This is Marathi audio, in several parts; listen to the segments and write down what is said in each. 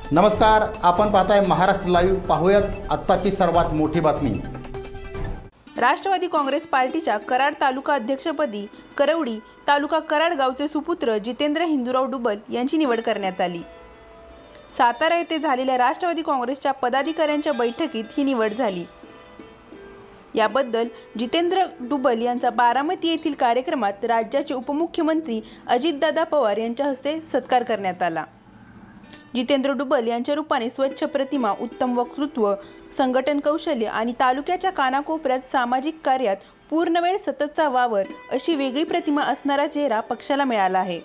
नमस्कार, आपण पाहताय महाराष्ट्र लाईव्ह। पाहूयात आत्ताची सर्वात मोठी बातमी। राष्ट्रवादी काँग्रेस पार्टीच्या कराड तालुका अध्यक्षपदी करवडी तालुका कराड गावचे सुपुत्र जितेंद्र हिंदूराव डुबल यांची निवड करण्यात आली। सातारा येथे झालेल्या राष्ट्रवादी काँग्रेसच्या पदाधिकाऱ्यांच्या बैठकीत ही निवड झाली। याबद्दल जितेंद्र डुबल यांचा बारामती येथील कार्यक्रमात राज्याचे उपमुख्यमंत्री अजितदादा पवार यांच्या हस्ते सत्कार करण्यात आला। जितेंद्र डुबल यांच्या रूपाने स्वच्छ प्रतिमा, उत्तम वक्तृत्व, संघटन कौशल्य आणि तालुक्याच्या कानाकोपऱ्यात सामाजिक कार्यात पूर्णवेळ सततचा वावर अशी वेगळी प्रतिमा असणारा चेहरा पक्षाला मिळाला आहे।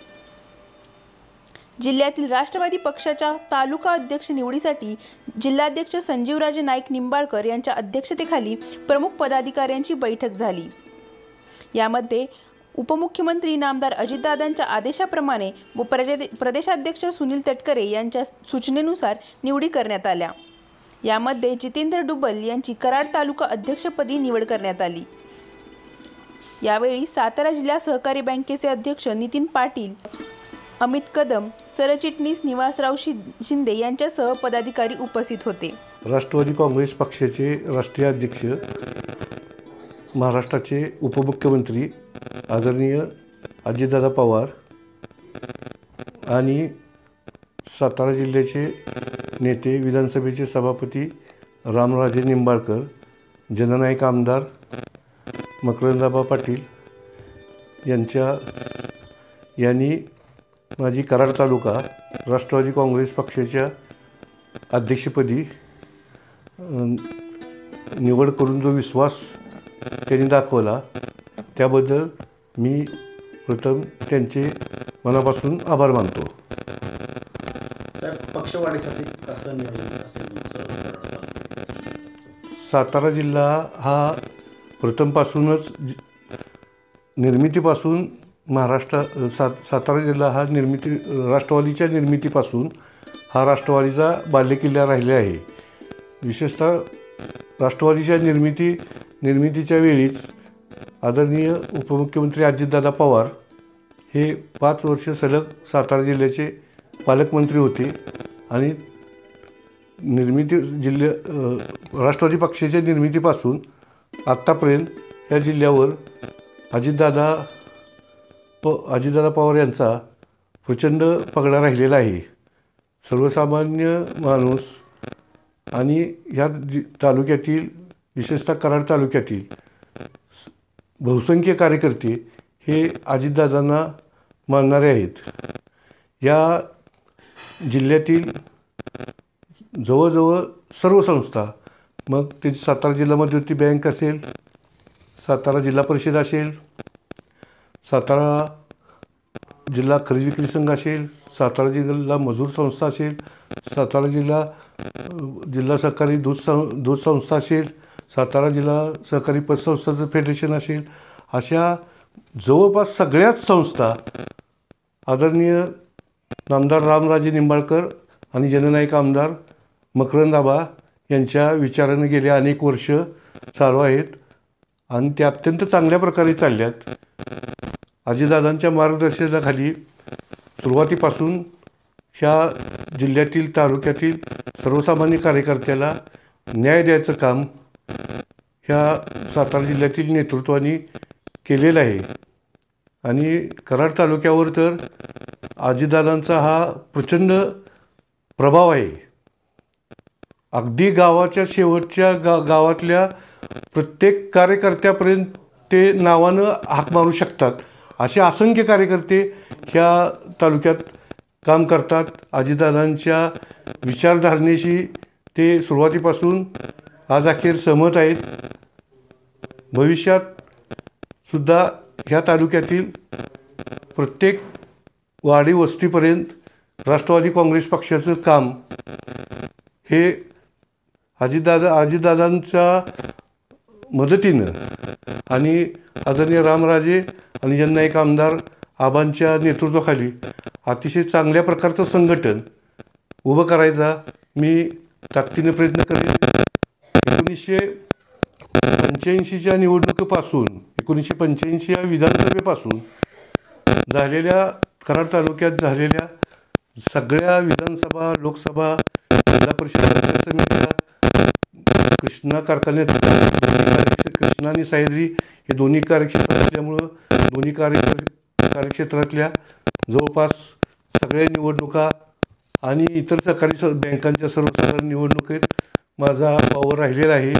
जिल्ह्यातील राष्ट्रवादी पक्षाच्या तालुका अध्यक्ष निवडीसाठी जिल्हाध्यक्ष संजीवराजे नाईक निंबाळकर यांच्या अध्यक्षतेखाली प्रमुख पदाधिकाऱ्यांची बैठक झाली। यामध्ये उपमुख्यमंत्री नामदार अजितदादांच्या आदेशाप्रमाणे व प्रदेशाध्यक्ष सुनील तटकरे यांच्या सूचनेनुसार निवडी करण्यात आल्या। यामध्ये जितेंद्र डुबल यांची कराड तालुका अध्यक्षपदी निवड करण्यात आली। यावेळी सातारा जिल्हा सहकारी बँकेचे अध्यक्ष नितीन पाटील, अमित कदम, सरचिटणीस निवासराव शिंदे यांच्यासह पदाधिकारी उपस्थित होते। राष्ट्रवादी काँग्रेस पक्षाचे राष्ट्रीय अध्यक्ष, महाराष्ट्राचे उपमुख्यमंत्री आदरणीय अजितदादा पवार आणि सातारा जिल्ह्याचे नेते विधानसभेचे सभापती रामराजे निंबाळकर, जननायक आमदार मकरंदाबा पाटील यांनी माझी कराड तालुका राष्ट्रवादी काँग्रेस पक्षाच्या अध्यक्षपदी निवड करून जो विश्वास त्यांनी दाखवला त्याबद्दल मी प्रथम त्यांचे मनापासून आभार मानतो। पक्षवाढीसाठी कसं नियोजन असेल? सातारा जिल्हा हा प्रथमपासूनच निर्मितीपासून सातारा जिल्हा हा राष्ट्रवादीच्या निर्मितीपासून हा राष्ट्रवादीचा बालेकिल्ला राहिला आहे। विशेषतः राष्ट्रवादीच्या निर्मितीच्या वेळीच आदरणीय उपमुख्यमंत्री अजितदादा पवार हे 5 वर्ष सलग सातारा जिल्ह्याचे पालकमंत्री होते आणि राष्ट्रवादी पक्षाच्या निर्मितीपासून आत्तापर्यंत या जिल्ह्यावर अजितदादा पवार यांचा प्रचंड पगडा राहिलेला आहे। सर्वसामान्य माणूस आणि ह्या तालुक्यातील, विशेषतः कराड तालुक्यातील बहुसंख्य कार्यकर्ते हे अजितदादांना मानणारे आहेत। या जिल्ह्यातील जवळजवळ सर्व संस्था, मग ते सातारा जिल्हा मध्यवर्ती बँक असेल, सातारा जिल्हा परिषद असेल, सातारा जिल्हा खरेदी विक्री संघ असेल, सातारा जिल्हा मजूर संस्था असेल, सातारा जिल्हा सहकारी दूध संस्था असेल, सातारा जिल्हा सहकारी पतसंस्थाचं फेडरेशन असेल, अशा जवळपास सगळ्याच संस्था आदरणीय नामदार रामराजे निंबाळकर आणि जननायक आमदार मकरंदाबा यांच्या विचाराने गेल्या अनेक वर्ष चालू आहेत आणि ते अत्यंत चांगल्या प्रकारे चालल्यात। अजितदादांच्या मार्गदर्शनाखाली सुरुवातीपासून ह्या जिल्ह्यातील, तालुक्यातील सर्वसामान्य कार्यकर्त्याला न्याय द्यायचं काम ह्या सातारा जिल्ह्यातील नेतृत्वाने केलेलं आहे आणि कराड तालुक्यावर तर अजितदादांचा हा प्रचंड प्रभाव आहे। अगदी गावाच्या शेवटच्या गावातल्या प्रत्येक कार्यकर्त्यापर्यंत ते नावानं हाक मारू शकतात असे असंख्य कार्यकर्ते ह्या तालुक्यात काम करतात। अजितदादांच्या विचारधारणेशी ते सुरुवातीपासून आज अखेर सहमत आहेत। भविष्यात सुद्धा ह्या तालुक्यातील प्रत्येक वाडी वस्तीपर्यंत राष्ट्रवादी काँग्रेस पक्षाचं काम हे अजितदादांच्या मदतीनं आणि आदरणीय रामराजे आणि जननायक आमदार आबांच्या नेतृत्वाखाली अतिशय चांगल्या प्रकारचं संघटन उभं करायचा मी ताकदीने प्रयत्न करेन। 1985च्या निवडणुकीपासून 1985 या विधानसभेपासून झालेल्या कराड तालुक्यात झालेल्या सगळ्या विधानसभा, लोकसभा, जिल्हा परिषद पंचायत समित्या कृष्णा कारखान्यात कृष्णा आणि सह्याद्री हे दोन्ही कार्यक्षेत्र असल्यामुळं दोन्ही कार्यक्षेत्रातल्या जवळपास सगळ्या निवडणुका आणि इतर सरकारी बँकांच्या सर्वसाधारण निवडणुकीत माझा वावर राहिलेला आहे.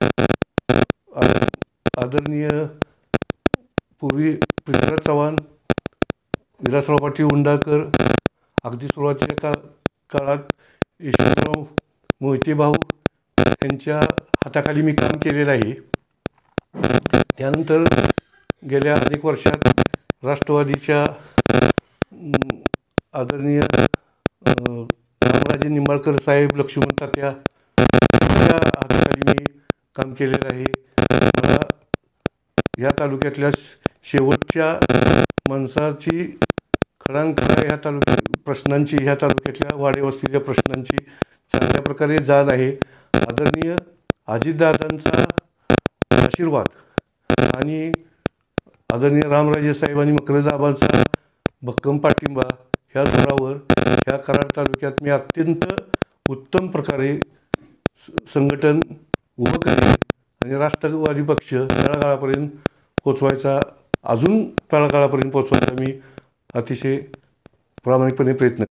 आदरणीय पूर्वी पृथ्वीराज चव्हाण, विलासराव पाटील उंडाळकर, अगदी सुरुवातीच्या काळात यशवंतराव मोहिते भाऊ यांच्या हाताखाली मी काम केलेलं आहे. त्यानंतर गेल्या अनेक वर्षात राष्ट्रवादीच्या आदरणीय रामराजे निंबाळकर साहेब, लक्ष्मण तात्या यांच्या हाताखाली मी काम केलेलं आहे. मला या तालुक्यातल्या शेवटच्या माणसाची खडानखडा ह्या प्रश्नांची, ह्या तालुक्यातल्या वाडेवस्तीच्या प्रश्नांची चांगल्या प्रकारे जाण आहे. आदरणीय अजितदादांचा आशीर्वाद आणि आदरणीय रामराजे साहेब आणि मकरंदाबांचा भक्कम पाठिंबा ह्या जोरावर ह्या कराड तालुक्यात मी अत्यंत उत्तम प्रकारे संघटन उभं करेन आणि राष्ट्रवादी पक्ष तळागाळापर्यंत पोचवायचा, अजून तळागाळापर्यंत पोचवायचा मी अतिशय प्रामाणिकपणे प्रयत्न